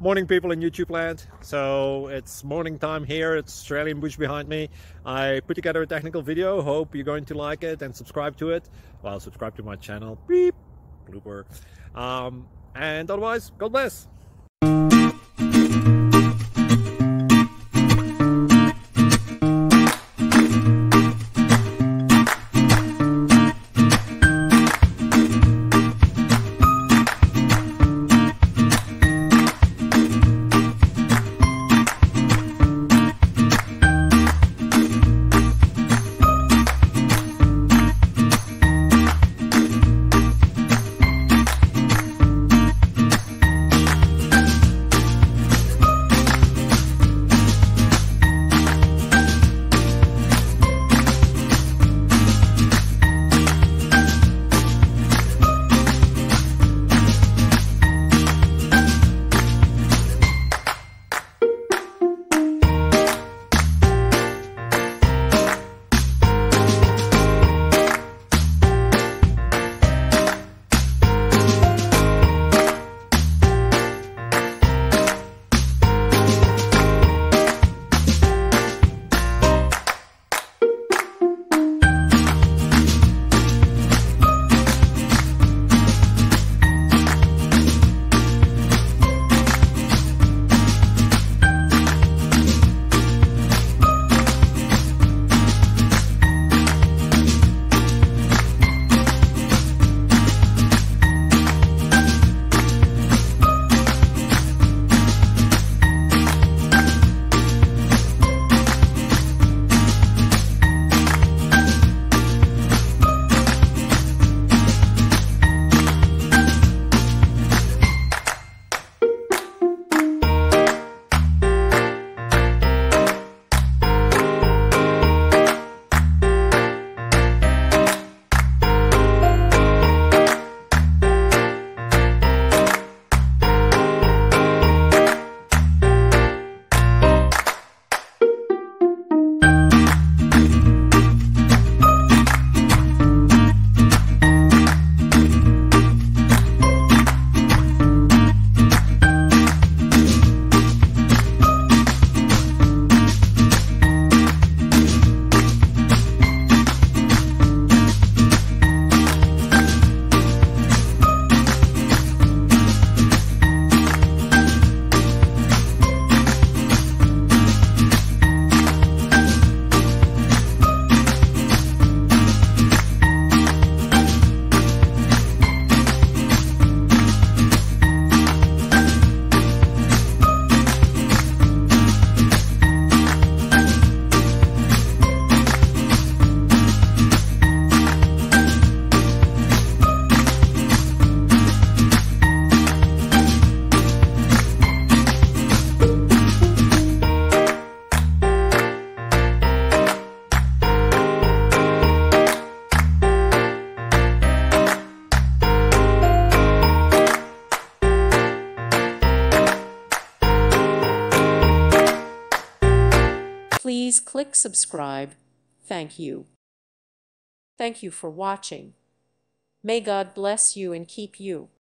Morning, people in YouTube land. So it's morning time here. It's Australian bush behind me. I put together a technical video. Hope you're going to like it and subscribe to it. Well, subscribe to my channel. Beep. Blooper. And otherwise, God bless. Please click subscribe. Thank you. Thank you for watching. May God bless you and keep you.